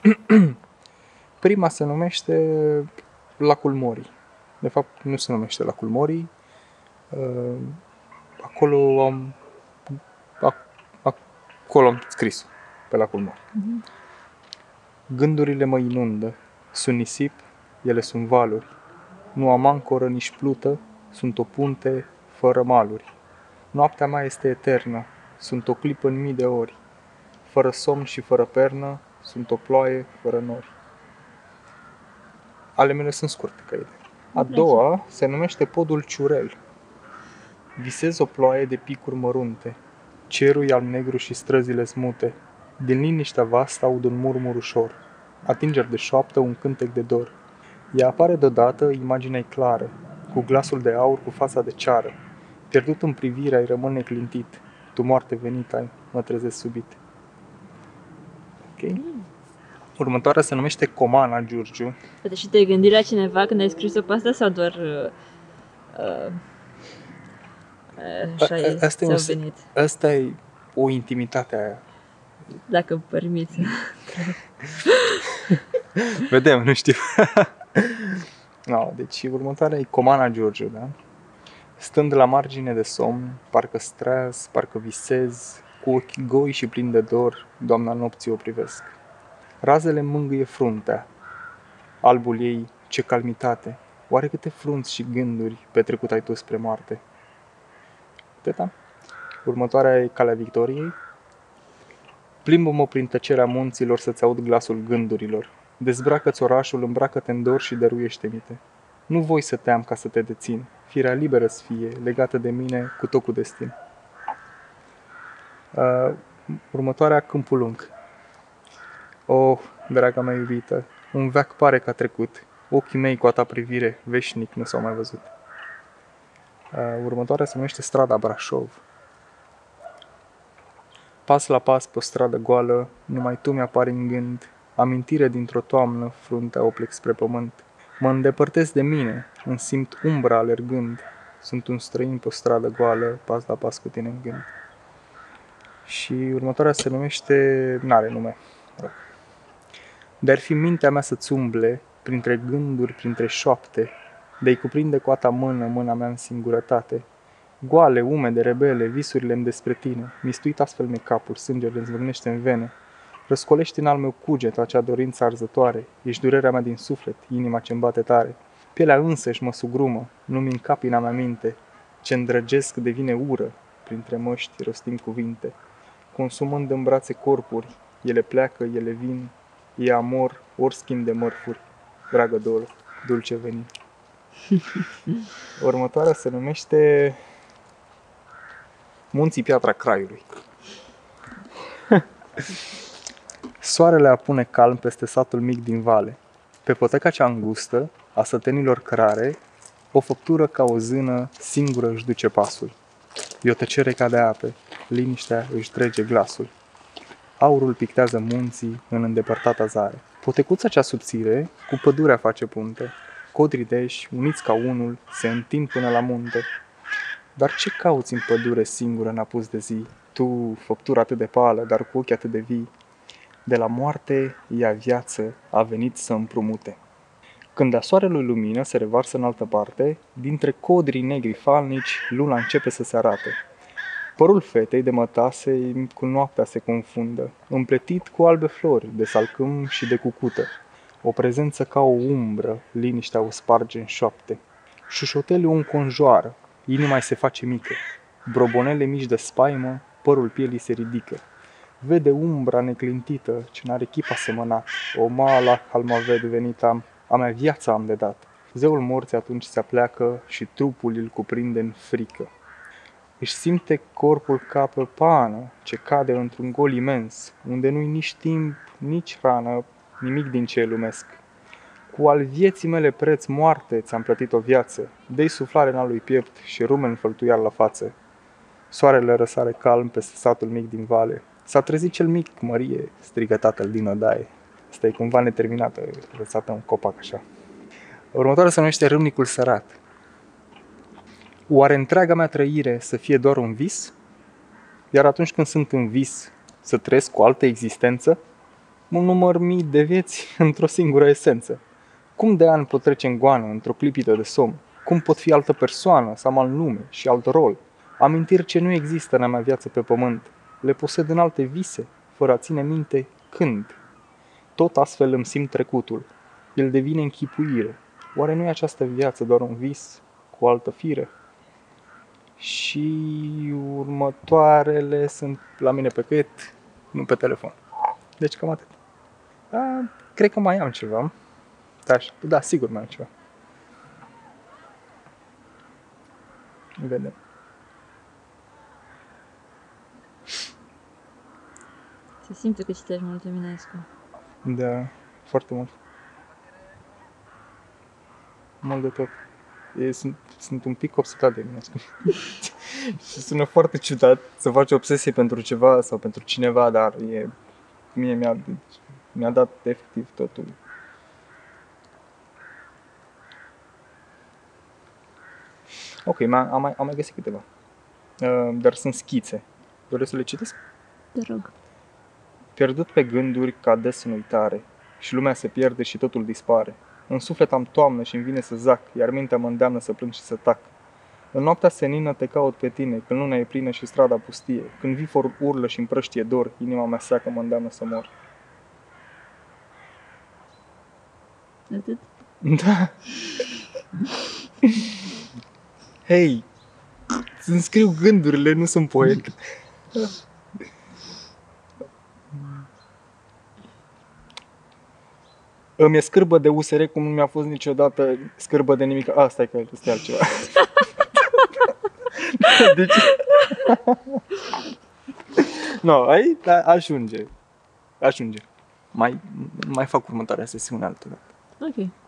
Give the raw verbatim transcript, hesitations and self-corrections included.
Prima se numește Lacul Morii. De fapt, nu se numește Lacul Morii. Acolo am, acolo am scris pe Lacul Morii. Uh-huh. Gândurile mă inundă, sunt nisip, ele sunt valuri. Nu am ancoră, nici plută, sunt o punte fără maluri. Noaptea mea este eternă, sunt o clipă în mii de ori. Fără somn și fără pernă, sunt o ploaie fără nori. Ale mele sunt scurte ca idee. A doua se numește Podul Ciurel. Visez o ploaie de picuri mărunte. Cerul e alb-negru și străzile smute. Din liniștea vastă aud un murmur ușor. Atingeri de șoaptă, un cântec de dor. Ea apare deodată, imaginea e clară. Cu glasul de aur, cu fața de ceară. Pierdut în privire, ai rămân neclintit. Tu, moarte venită, ai, mă trezesc subit. Ok? Următoarea se numește Comana Giurgiu. Poate și te-ai gândit la cineva când ai scris-o pe asta sau doar uh, uh, așa e, ți-au venit? Asta e o intimitate aia. Dacă permiți. Vedem, nu știu. No, deci următoarea e Comana Giurgiu, da? Stând la margine de somn, parcă streaz, parcă visez, cu ochi goi și plini de dor, doamna nopții o privesc. Razele mângâie fruntea, albul ei, ce calmitate, oare câte frunți și gânduri petrecut ai tu spre moarte? Teta? Următoarea e Calea Victoriei. Plimbă-mă prin tăcerea munților să-ți aud glasul gândurilor. Dezbracă-ți orașul, îmbracă-te în dor și dăruiește-mi-te. Nu voi să te am ca să te dețin, firea liberă-ți fie, legată de mine cu tot cu destin. Uh, următoarea, Câmpul Lung. Oh, draga mea iubită, un veac pare că a trecut, ochii mei cu a ta privire veșnic nu s-au mai văzut. Uh, următoarea se numește Strada Brașov. Pas la pas pe o stradă goală, numai tu mi-apari în gând, amintire dintr-o toamnă, fruntea o plec spre pământ. Mă îndepărtez de mine, îmi simt umbra alergând, sunt un străin pe o stradă goală, pas la pas cu tine în gând. Și următoarea se numește, n-are nume. De-ar fi mintea mea să-ți umble, printre gânduri, printre șoapte, de-ai cuprinde cu a ta mână, mâna mea în singurătate. Goale, umede, rebele, visurile-mi despre tine, mistuit astfel mi capul, sângele îmi zvârnește în vene. Răscolești în al meu cuget acea dorință arzătoare, ești durerea mea din suflet, inima ce-mi bate tare. Pielea însăși mă sugrumă, nu-mi încapi în-a mea minte, ce îndrăgesc devine ură, printre măști rostim cuvinte. Consumând în brațe corpuri, ele pleacă, ele vin, e amor, ori schimb de mărfuri, dragă dor, dulce veni. Următoarea se numește Munții Piatra Craiului. Soarele apune calm peste satul mic din vale. Pe poteca cea îngustă, a sătenilor cărare, o făptură ca o zână singură își duce pasul. E o tăcere ca de ape, liniștea își trege glasul. Aurul pictează munții în îndepărtata zare. Potecuța cea subțire, cu pădurea face punte. Codrii deși, uniți ca unul, se întind până la munte. Dar ce cauți în pădure singură în apus de zi? Tu, făptură atât de pală, dar cu ochi atât de vii. De la moarte, ea viață a venit să împrumute. Când a soarelui lumină se revarsă în altă parte, dintre codrii negri falnici, luna începe să se arate. Părul fetei de mătase cu noaptea se confundă, împletit cu albe flori, de salcâm și de cucută. O prezență ca o umbră, liniștea o sparge în șoapte. Șușotelul o înconjoară, inima-i se face mică. Brobonele mici de spaimă, părul pielii se ridică. Vede umbra neclintită, ce n-are chip asemănat. O mala halmaved venit am, a mea viața am de dat. Zeul morții atunci se apleacă și trupul îl cuprinde în frică. Își simte corpul ca pe pană, ce cade într-un gol imens, unde nu-i nici timp, nici rană, nimic din ce e lumesc. Cu al vieții mele preț moarte ți-am plătit o viață, dă-i suflare în al lui piept și rumen făltuiar la față. Soarele răsare calm peste satul mic din vale. S-a trezit cel mic, Mărie, strigă tatăl din odaie. Asta e cumva neterminată, lăsată un copac așa. Următoarea se numește Râmnicul Sărat. Oare întreaga mea trăire să fie doar un vis? Iar atunci când sunt în vis, să trăiesc cu altă existență? un număr mii de vieți într-o singură esență. Cum de ani pot trece în goană, într-o clipită de somn? Cum pot fi altă persoană, să am alt nume și alt rol? Amintiri ce nu există în a mea viață pe pământ. Le posed în alte vise, fără a ține minte când. Tot astfel îmi simt trecutul. El devine închipuire. Oare nu e această viață doar un vis cu altă fire? Și următoarele sunt la mine pe căiet, nu pe telefon. Deci cam atât. A, cred că mai am ceva. Da, da, sigur mai am ceva. Vedem. Se simte că citești mult Eminescu. Da, foarte mult. Mult de tot. E, sunt, sunt un pic obsedat de Eminescu. Și sună foarte ciudat să faci obsesie pentru ceva sau pentru cineva, dar e, mie mi-a, mi-a dat efectiv totul. Ok, am mai, am mai găsit câteva. Uh, dar sunt schițe. Doresc să le citesc? Te rog. Pierdut pe gânduri ca des în uitare, și lumea se pierde și totul dispare. În suflet am toamnă și-mi vine să zac, iar mintea mă îndeamnă să plâng și să tac. În noaptea senină te caut pe tine, când luna e plină și strada pustie, când viforul urlă și împrăștie dor, inima mea seacă mă îndeamnă să mor. Atât? Da. Hei, îmi scriu gândurile, nu sunt poet. Îmi e scârbă de U S R cum nu mi-a fost niciodată scârbă de nimic. A, stai că este altceva. Deci... No, ai, da, ajunge. Ajunge. Mai, mai fac următoarea sesiune altă dată. Ok.